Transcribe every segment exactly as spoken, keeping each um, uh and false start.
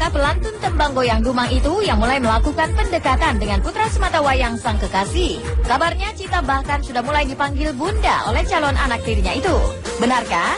Angka pelantun tembang goyang dumang itu yang mulai melakukan pendekatan dengan putra sematawayang sang kekasih. Kabarnya Cita bahkan sudah mulai dipanggil bunda oleh calon anak tirinya itu. Benarkah?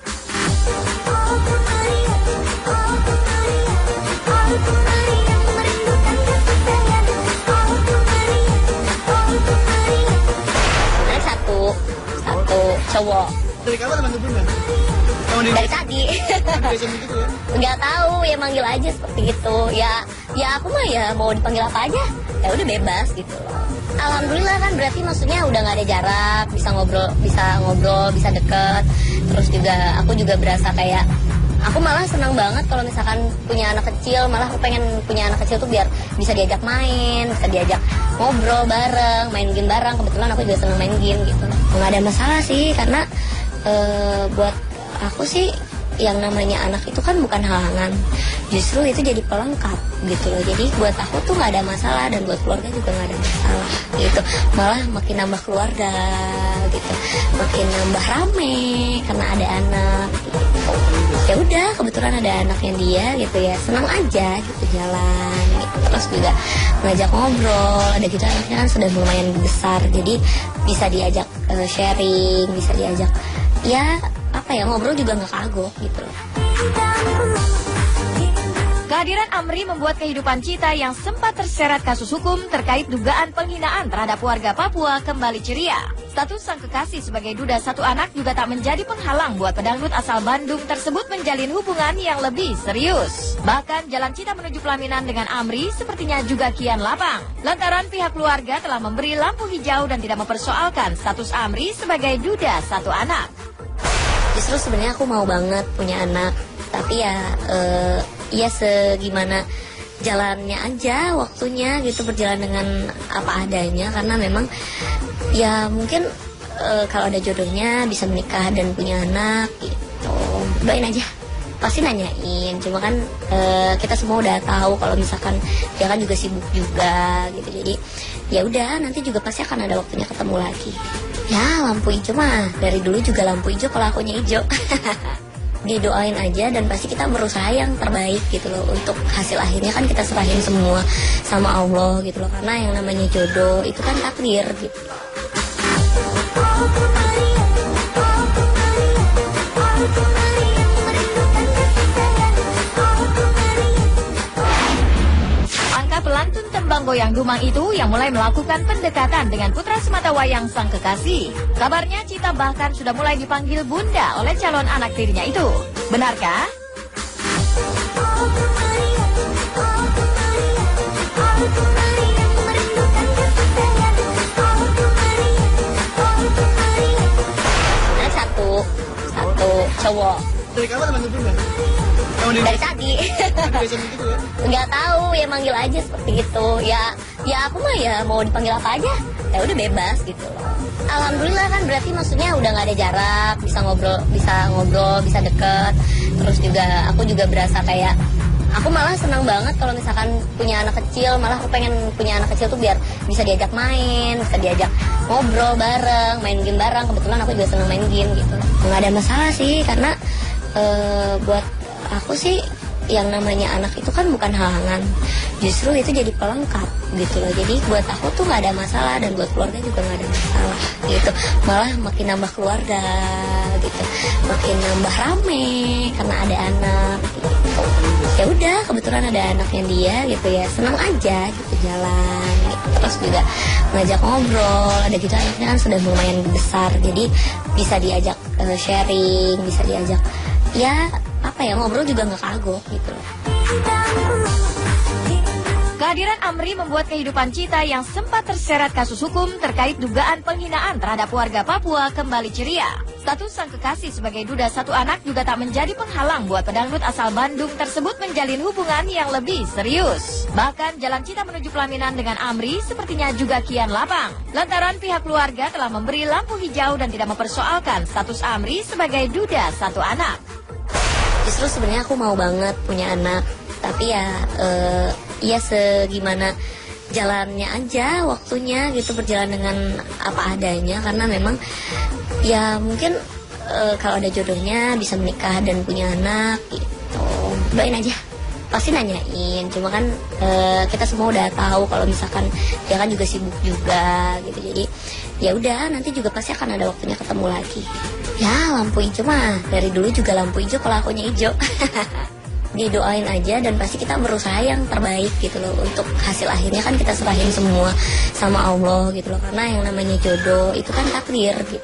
Ada satu, satu cowok. Dari kapan manggil bunda? Dari tadi. Gitu ya? Nggak tahu ya, manggil aja seperti itu. Ya, ya aku mah ya mau dipanggil apa aja. Ya udah bebas gitu loh. Alhamdulillah kan, berarti maksudnya udah nggak ada jarak, bisa ngobrol, bisa ngobrol, bisa deket. Terus juga aku juga berasa kayak aku malah senang banget kalau misalkan punya anak kecil. Malah aku pengen punya anak kecil tuh biar bisa diajak main, bisa diajak ngobrol bareng, main game bareng. Kebetulan aku juga senang main game gitu. Nggak ada masalah sih, karena uh, buat aku sih yang namanya anak itu kan bukan halangan, justru itu jadi pelengkap gitu loh. Jadi buat aku tuh nggak ada masalah, dan buat keluarga juga nggak ada masalah gitu. Malah makin nambah keluarga gitu, makin nambah rame karena ada anak gitu. Ya udah, kebetulan ada anaknya dia gitu ya, senang aja gitu jalan gitu. Terus juga ngajak ngobrol, ada gitu anaknya kan sudah lumayan besar, jadi bisa diajak uh, sharing, bisa diajak ya apa ya, ngobrol juga nggak kagok gitu loh. Kehadiran Amri membuat kehidupan Cita yang sempat terseret kasus hukum terkait dugaan penghinaan terhadap warga Papua kembali ceria. Status sang kekasih sebagai duda satu anak juga tak menjadi penghalang buat pedangdut asal Bandung tersebut menjalin hubungan yang lebih serius. Bahkan jalan Cita menuju pelaminan dengan Amri sepertinya juga kian lapang, lantaran pihak keluarga telah memberi lampu hijau dan tidak mempersoalkan status Amri sebagai duda satu anak. Justru sebenarnya aku mau banget punya anak, tapi ya uh, ya segimana jalannya aja, waktunya gitu, berjalan dengan apa adanya. Karena memang ya mungkin uh, kalau ada jodohnya bisa menikah dan punya anak gitu. Doain aja, pasti nanyain. Cuma kan uh, kita semua udah tahu kalau misalkan dia kan juga sibuk juga gitu. Jadi ya udah, nanti juga pasti akan ada waktunya ketemu lagi. Ya lampu hijau mah dari dulu juga lampu hijau kalau akunya hijau. Didoain aja, dan pasti kita berusaha yang terbaik gitu loh. Untuk hasil akhirnya kan kita serahin semua sama Allah gitu loh. Karena yang namanya jodoh itu kan takdir gitu. Pelantun tembang goyang dumang itu yang mulai melakukan pendekatan dengan putra sematawayang sang kekasih. Kabarnya Cita bahkan sudah mulai dipanggil bunda oleh calon anak tirinya itu. Benarkah? Ada satu, satu cowok. Dari kapan manggil bunda? Dari tadi. Gitu ya? Nggak tahu ya, manggil aja seperti itu. Ya, ya aku mah ya mau dipanggil apa aja. Ya udah bebas gitu loh. Alhamdulillah kan, berarti maksudnya udah nggak ada jarak, bisa ngobrol, bisa ngobrol, bisa deket. Terus juga aku juga berasa kayak aku malah senang banget kalau misalkan punya anak kecil. Malah aku pengen punya anak kecil tuh biar bisa diajak main, bisa diajak ngobrol bareng, main game bareng. Kebetulan aku juga senang main game gitu. Nggak ada masalah sih, karena uh, buat aku sih yang namanya anak itu kan bukan halangan, justru itu jadi pelengkap gitu loh. Jadi buat aku tuh nggak ada masalah, dan buat keluarga juga nggak ada masalah gitu. Malah makin nambah keluarga gitu, makin nambah rame karena ada anak gitu. Ya udah, kebetulan ada anaknya dia gitu ya, senang aja gitu jalan gitu. Terus juga ngajak ngobrol, ada gitu anaknya kan sudah lumayan besar, jadi bisa diajak uh, sharing, bisa diajak ya apa ya, ngobrol juga nggak kagok gitu loh. Kehadiran Amri membuat kehidupan Cita yang sempat terseret kasus hukum terkait dugaan penghinaan terhadap warga Papua kembali ceria. Status sang kekasih sebagai duda satu anak juga tak menjadi penghalang buat pedangdut asal Bandung tersebut menjalin hubungan yang lebih serius. Bahkan jalan Cita menuju pelaminan dengan Amri sepertinya juga kian lapang, lantaran pihak keluarga telah memberi lampu hijau dan tidak mempersoalkan status Amri sebagai duda satu anak. Justru sebenarnya aku mau banget punya anak, tapi ya uh, ya segimana jalannya aja, waktunya gitu, berjalan dengan apa adanya. Karena memang ya mungkin uh, kalau ada jodohnya bisa menikah dan punya anak gitu. Doain aja, pasti nanyain, cuma kan eh, kita semua udah tahu kalau misalkan dia kan juga sibuk juga gitu, jadi ya udah nanti juga pasti akan ada waktunya ketemu lagi. Ya lampu hijau mah dari dulu juga lampu hijau kalau akunya hijau. Didoain aja dan pasti kita berusaha yang terbaik gitu loh. Untuk hasil akhirnya kan kita serahin semua sama Allah gitu loh, karena yang namanya jodoh itu kan takdir gitu.